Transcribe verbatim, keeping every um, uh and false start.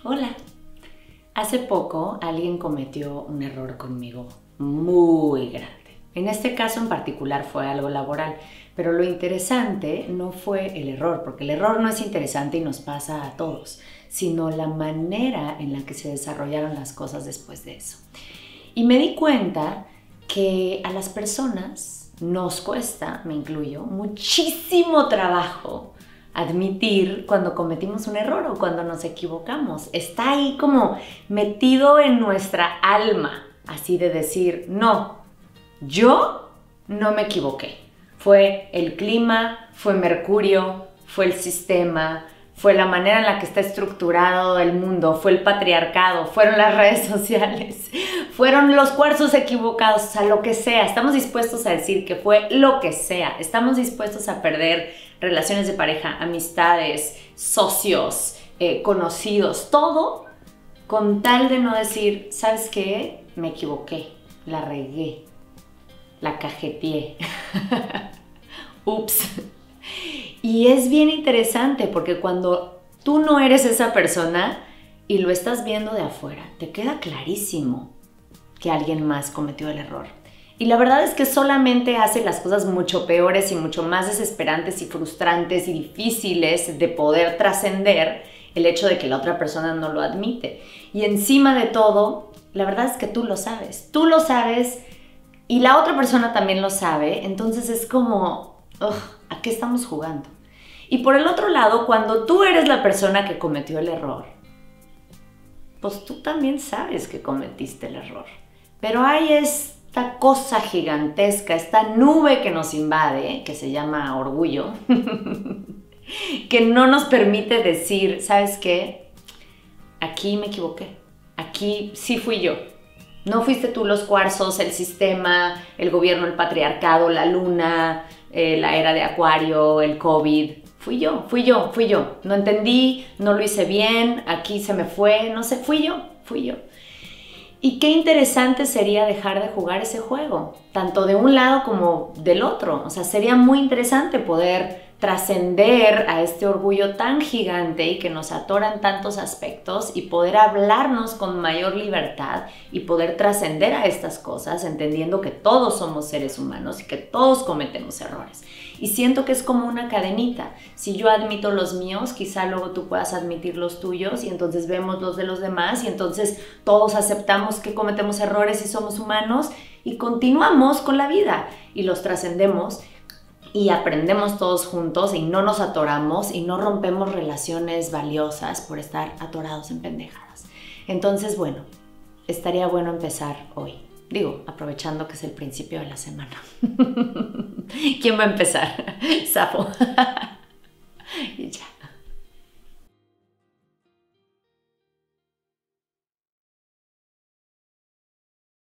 Hola. Hace poco alguien cometió un error conmigo muy grande. En este caso en particular fue algo laboral, pero lo interesante no fue el error, porque el error no es interesante y nos pasa a todos, sino la manera en la que se desarrollaron las cosas después de eso. Y me di cuenta que a las personas nos cuesta, me incluyo, muchísimo trabajo admitir cuando cometimos un error o cuando nos equivocamos. Está ahí como metido en nuestra alma, así de decir, no, yo no me equivoqué. Fue el clima, fue Mercurio, fue el sistema, fue la manera en la que está estructurado el mundo, fue el patriarcado, fueron las redes sociales, fueron los cuarzos equivocados, o sea, lo que sea. Estamos dispuestos a decir que fue lo que sea. Estamos dispuestos a perder relaciones de pareja, amistades, socios, eh, conocidos, todo con tal de no decir, ¿sabes qué? Me equivoqué, la regué, la cajeteé. Ups. Y es bien interesante porque cuando tú no eres esa persona y lo estás viendo de afuera, te queda clarísimo que alguien más cometió el error. Y la verdad es que solamente hace las cosas mucho peores y mucho más desesperantes y frustrantes y difíciles de poder trascender el hecho de que la otra persona no lo admite. Y encima de todo, la verdad es que tú lo sabes. Tú lo sabes y la otra persona también lo sabe. Entonces es como, ugh, ¿a qué estamos jugando? Y por el otro lado, cuando tú eres la persona que cometió el error, pues tú también sabes que cometiste el error. Pero hay esta cosa gigantesca, esta nube que nos invade, que se llama orgullo, que no nos permite decir, ¿sabes qué? Aquí me equivoqué, aquí sí fui yo. No fuiste tú los cuarzos, el sistema, el gobierno, el patriarcado, la luna, eh, la era de Acuario, el COVID. Fui yo, fui yo, fui yo. No entendí, no lo hice bien, aquí se me fue, no sé, fui yo, fui yo. Y qué interesante sería dejar de jugar ese juego, tanto de un lado como del otro. O sea, sería muy interesante poder trascender a este orgullo tan gigante y que nos atora en tantos aspectos y poder hablarnos con mayor libertad y poder trascender a estas cosas entendiendo que todos somos seres humanos y que todos cometemos errores. Y siento que es como una cadenita. Si yo admito los míos, quizá luego tú puedas admitir los tuyos y entonces vemos los de los demás y entonces todos aceptamos que cometemos errores y somos humanos y continuamos con la vida y los trascendemos y aprendemos todos juntos y no nos atoramos y no rompemos relaciones valiosas por estar atorados en pendejadas. Entonces, bueno, estaría bueno empezar hoy. Digo, aprovechando que es el principio de la semana. ¿Quién va a empezar? Safo.